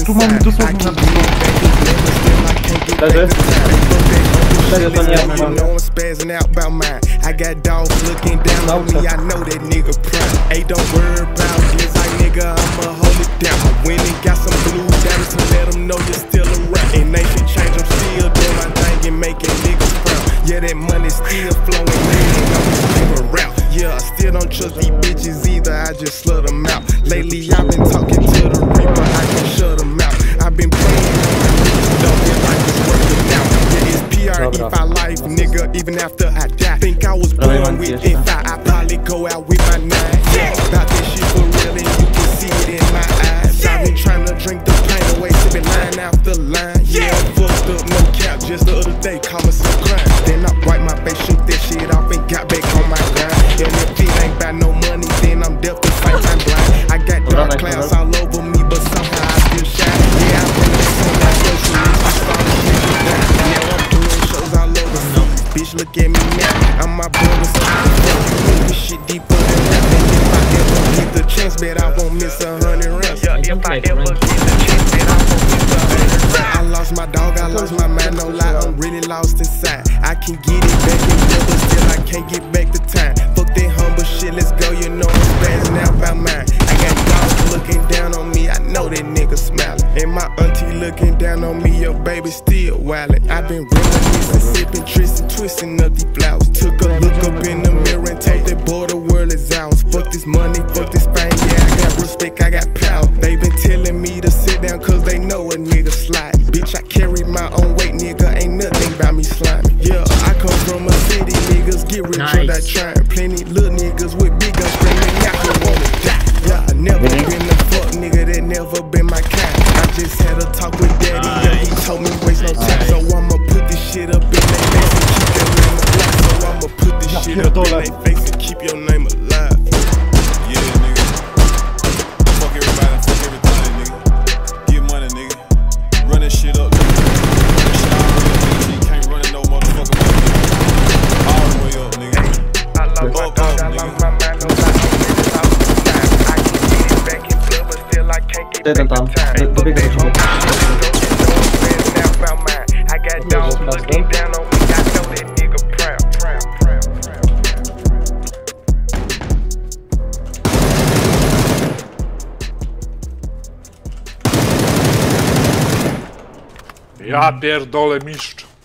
tu mamy dosłownie na Leży. Serio to nie You know I'm spazzing out about mine. I got dogs looking down on me. I know that nigga prime. Hey, don't worry about this, like nigga, I'ma hold it down. I went and got some blue diamonds to let them know you're still around. And they should change, I'm still doing my thing and making niggas proud. Yeah, that money still flowing, nigga, I'm around. Yeah, I still don't trust these bitches either, I just slut them out. Lately, I've been talking to the Reaper, I can shut them out. I've been playing on my niggas, don't feel like it's working out. Yeah, it's PRE for life, nigga, even after I die. Think I was born with F5, I probably go out with my 9. Yeah, about this shit for real, and you can see it in my eyes. I've been trying to drink the pain away, sipping line after line. Yeah, fucked up, no cap, just the other day, call me some crime. Then I wipe my face, shoot that shit off, and got back on my grind. And if it ain't about no money, then I'm definitely fighting blind. I got dark clouds all over me, but somehow I still shine. Yeah, I'm in the sun, I yeah, I'm doing shows all over me. Bitch, look at me now, I'm my brother, so I can this shit deeper than that. And if I ever get the chance, bet I won't miss 100 rounds. Yeah, if I ever get the chance, bet I won't miss 100 rounds. I lost my dog, I lost my mind, no lie, I'm really lost inside. I can get it back and but still I can't get back the time. Fuck that humble shit, let's go, you know I'm spazzing out by mine. I got dogs looking down on me, I know that nigga smiling. And my auntie looking down on me, your baby still wildin'. I've been reminiscing, sipping, twisting, twisting up these flowers. Took a look up in the mirror and told that boy the world is ours. Fuck this money, fuck this fame, yeah, I got respect, I got power. They been telling me to sit down cause they know a nigga slide. Bitch, I carry my own weight, nigga, ain't nothing about me slimy. Yeah, I come from a city, niggas get rich without trying. Plenty little niggas with big guns screaming, I can wanna die. Yeah, I never been the fuck nigga, that never been my kind. I just had a talk with daddy, yeah, he told me waste no time. So I'ma put this shit up in their face and keep their name alive. So I'ma put this shit up in their face and keep your name alive. Yeah, nigga. Fuck everybody, fuck everything, nigga. Get money, nigga. Run that shit up, nigga. That shit all the way up, nigga. You can't run it no motherfucking way, nigga. All the way up, nigga. I love my dog, I love my mind, no lie, I can get it back in blood, but still I can't get back the time. Fuck that whole I got dogs looking down on me, I know that nigga proud. Ja pierdolę mistrz.